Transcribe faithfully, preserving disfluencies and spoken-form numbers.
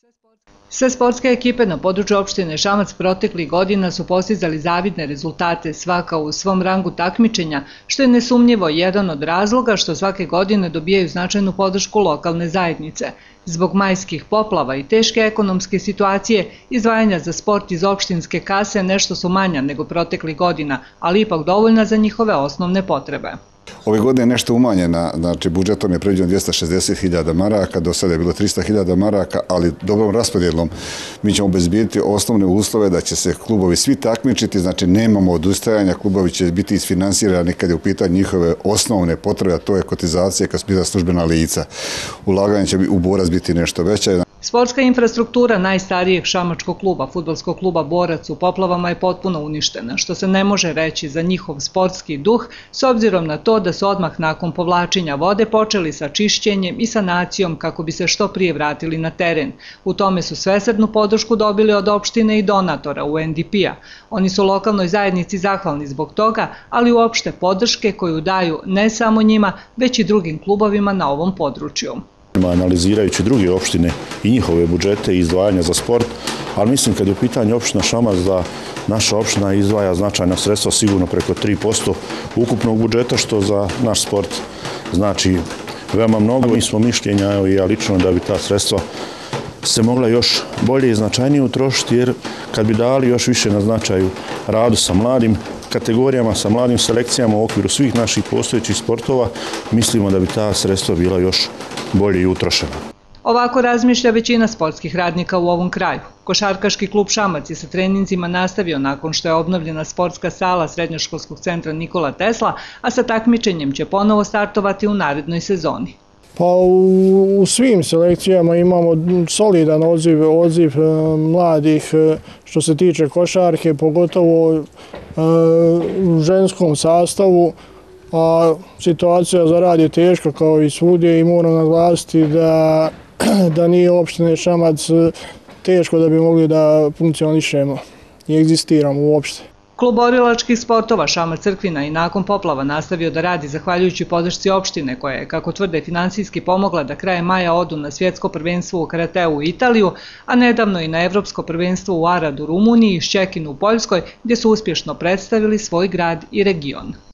Sve sportske ekipe na području opštine Šamac proteklih godina su postizali zavidne rezultate, svaka u svom rangu takmičenja, što je nesumnjivo jedan od razloga što svake godine dobijaju značajnu podršku lokalne zajednice. Zbog majskih poplava i teške ekonomske situacije, izdvajanja za sport iz opštinske kase nešto su manja nego proteklih godina, ali ipak dovoljna za njihove osnovne potrebe. Ove godine je nešto umanjena, znači budžetom je predviđeno dvjesto šezdeset hiljada maraka, do sada je bilo trista hiljada maraka, ali dobrom raspodjelom mi ćemo obezbijeti osnovne uslove da će se klubovi svi takmičiti, znači nemamo odustajanja, klubovi će biti isfinansirani kad je u pitanju njihove osnovne potrebe, a to je kotizacija kad su službena lica. Ulaganje će u Borac biti nešto veća. Sportska infrastruktura najstarijeg šamačkog kluba, fudbalskog kluba Borac, u poplavama je potpuno uništena, što se ne može reći za njihov sportski duh, s obzirom na to da su odmah nakon povlačenja vode počeli sa čišćenjem i sanacijom kako bi se što prije vratili na teren. U tome su svesrdnu podršku dobili od opštine i donatora U N D P-a. Oni su lokalnoj zajednici zahvalni zbog toga, ali uopšte podrške koju daju ne samo njima, već i drugim klubovima na ovom području. Analizirajući druge opštine i njihove budžete i izdvajanja za sport, ali mislim kad je u pitanju opština Šamac da naša opština izdvaja značajna sredstva, sigurno preko tri posto ukupnog budžeta, što za naš sport znači veoma mnogo. Mi smo mišljenja, evo i ja lično, da bi ta sredstva se mogla još bolje i značajnije utrošiti, jer kad bi dali još više na značaju radu sa mladim kategorijama, sa mladim selekcijama u okviru svih naših postojećih sportova, mislimo da bi ta sredstva bila još bolje i utrošena. Ovako razmišlja većina sportskih radnika u ovom kraju. Košarkaški klub Šamac je sa treninzima nastavio nakon što je obnovljena sportska sala Srednjoškolskog centra Nikola Tesla, a sa takmičenjem će ponovo startovati u narednoj sezoni. Pa u svim selekcijama imamo solidan odziv, odziv mladih što se tiče košarke, pogotovo u ženskom sastavu. A situacija za rad je teška kao i svugdje i moram naglasiti da, da nije opštine Šamac teško da bi mogli da funkcionišemo i egzistiramo uopšte. Klub borilačkih sportova Šamac Crkvina i nakon poplava nastavio da radi zahvaljujući podršci opštine koja je, kako tvrde, finansijski pomogla da krajem maja odu na svjetsko prvenstvo u karateu u Italiju, a nedavno i na evropsko prvenstvo u Arad u Rumuniji i Ščekinu u Poljskoj, gdje su uspješno predstavili svoj grad i region.